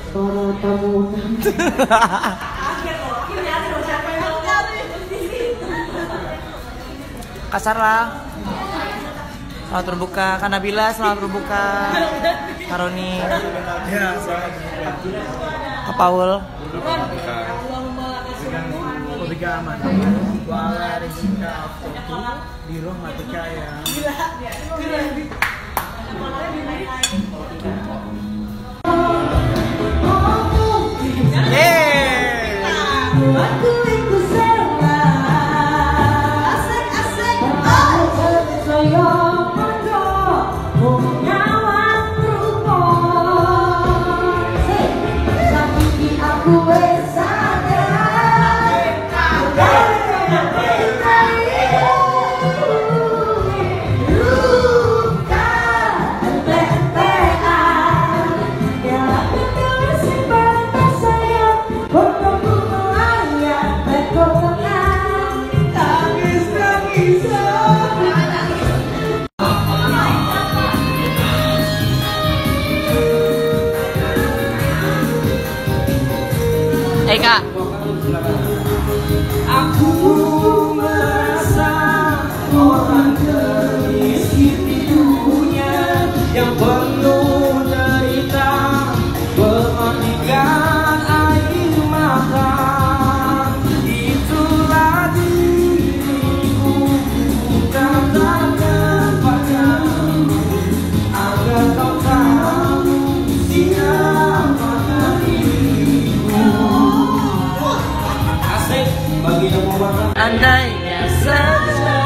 para tamu. Kasar lah. Selamat berbuka, Kak Nabila, selamat berbuka. Karoni. Ya, selamat berbuka. Kak Paul. Wabika aman. Wa ala rizqika afdatu di rahmatika ya. Kak. Aku merasa orang termiskin di dunia yang penuh derita, memandikan air mata. Itulah diriku, katakan padamu agar kau tahu siapa diriku. Andainya saja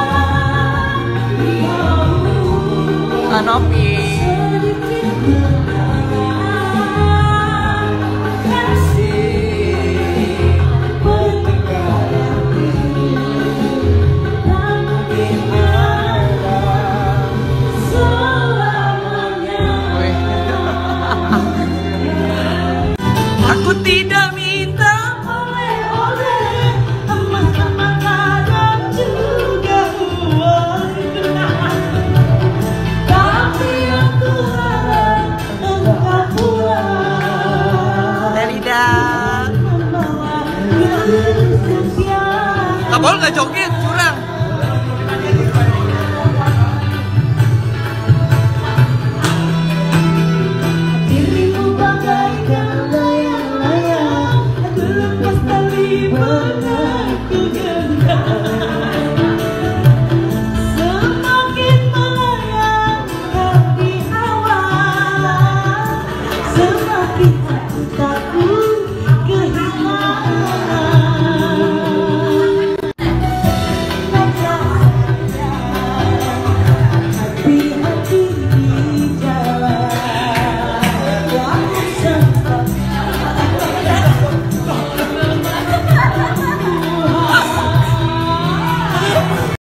Kanopi aku tidak minta Kak Paul nggak joget.